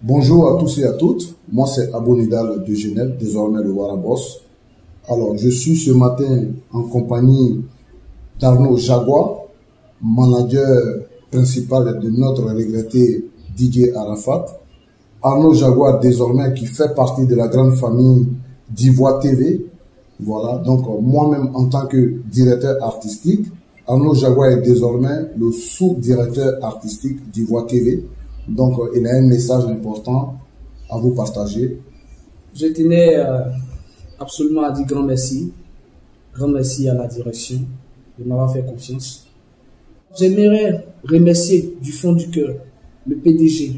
Bonjour à tous et à toutes. Moi, c'est Abou Nidal de Genève, désormais le Warabos. Alors, je suis ce matin en compagnie d'Arnaud Jaguar, manager principal de notre regretté DJ Arafat. Arnaud Jaguar, désormais, qui fait partie de la grande famille d'Ivoire TV. Voilà, donc moi-même, en tant que directeur artistique, Arnaud Jaguar est désormais le sous-directeur artistique d'Ivoire TV. Donc, il a un message important à vous partager. Je tenais absolument à dire grand merci. Grand merci à la direction de m'avoir fait confiance. J'aimerais remercier du fond du cœur le PDG,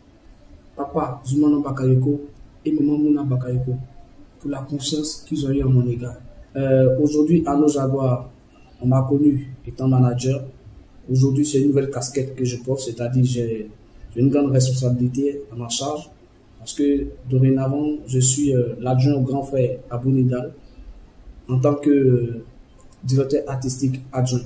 Papa Zoumana Bakayoko et Maman Mouna Bakayoko pour la confiance qu'ils ont eu en mon égard. Aujourd'hui, Arnaud Jaguar, on m'a connu étant manager. Aujourd'hui, c'est une nouvelle casquette que je porte, c'est-à-dire j'ai une grande responsabilité à ma charge parce que dorénavant, je suis l'adjoint au grand frère Abou Nidal en tant que directeur artistique adjoint.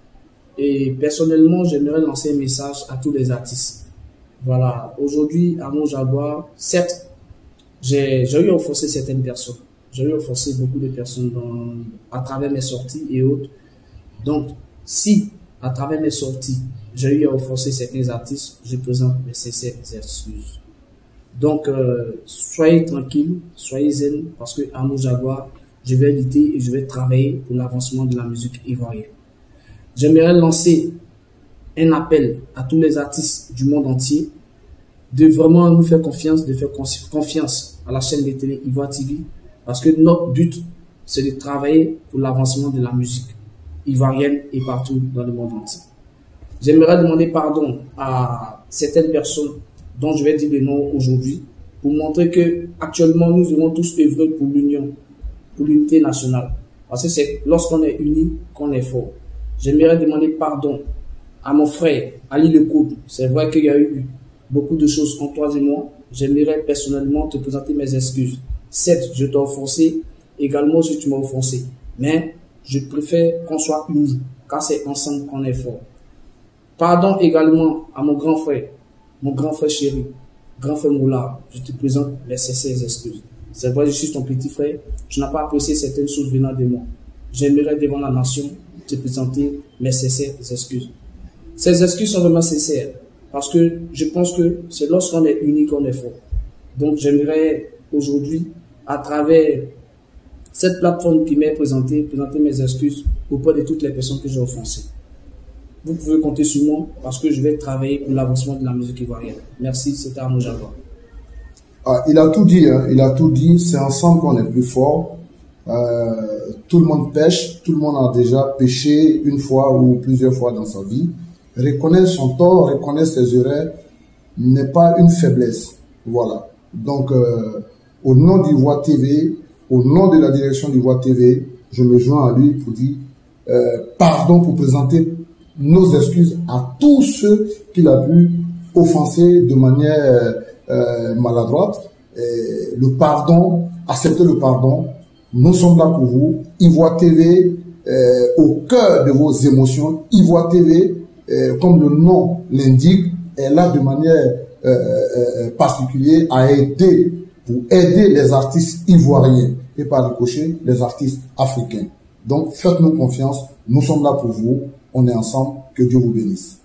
Et personnellement, j'aimerais lancer un message à tous les artistes. Voilà, aujourd'hui, Arnaud Jaguar, certes, j'ai eu à offenser certaines personnes. J'ai eu à offenser beaucoup de personnes à travers mes sorties et autres. Donc, si à travers mes sorties, j'ai eu à offenser certains artistes, je présente mes sincères excuses. Donc, soyez tranquilles, soyez zen, parce que Arnaud Jaguar, je vais lutter et je vais travailler pour l'avancement de la musique ivoirienne. J'aimerais lancer un appel à tous les artistes du monde entier de vraiment nous faire confiance, de faire confiance à la chaîne de télé Ivoire TV, parce que notre but, c'est de travailler pour l'avancement de la musique ivoirienne et partout dans le monde entier. J'aimerais demander pardon à certaines personnes dont je vais dire le nom aujourd'hui pour montrer que actuellement nous devons tous œuvrer pour l'union, pour l'unité nationale. Parce que c'est lorsqu'on est unis qu'on est fort. J'aimerais demander pardon à mon frère Ali Lecoud. C'est vrai qu'il y a eu beaucoup de choses entre toi et moi. J'aimerais personnellement te présenter mes excuses. Certes, je t'ai offensé, également si tu m'as offensé. Mais je préfère qu'on soit unis, car c'est ensemble qu'on est fort. Pardon également à mon grand frère chéri, grand frère Moula. Je te présente mes sincères excuses. C'est vrai, je suis ton petit frère. Tu n'as pas apprécié certaines choses venant de moi. J'aimerais devant la nation te présenter mes sincères excuses. Ces excuses sont vraiment sincères parce que je pense que c'est lorsqu'on est unis qu'on est fort. Donc j'aimerais aujourd'hui, à travers cette plateforme qui m'est présentée, présenter mes excuses auprès de toutes les personnes que j'ai offensées. Vous pouvez compter sur moi parce que je vais travailler pour l'avancement de la musique ivoirienne. Merci, c'était Arnaud Jaguar. Ah, il a tout dit, hein. Il a tout dit. C'est ensemble qu'on est plus fort. Tout le monde pêche, tout le monde a déjà péché une fois ou plusieurs fois dans sa vie. Reconnaître son tort, reconnaître ses erreurs n'est pas une faiblesse. Voilà. Donc, au nom d'Ivoire TV, au nom de la direction d'Ivoire TV, je me joins à lui pour dire pardon, pour présenter nos excuses à tous ceux qu'il a pu offenser de manière maladroite. Le pardon, acceptez le pardon. Nous sommes là pour vous. Ivoire TV, au cœur de vos émotions. Ivoire TV, comme le nom l'indique, est là de manière particulière à aider, pour aider les artistes ivoiriens et par ricochet les artistes africains. Donc faites-nous confiance. Nous sommes là pour vous. On est ensemble. Que Dieu vous bénisse.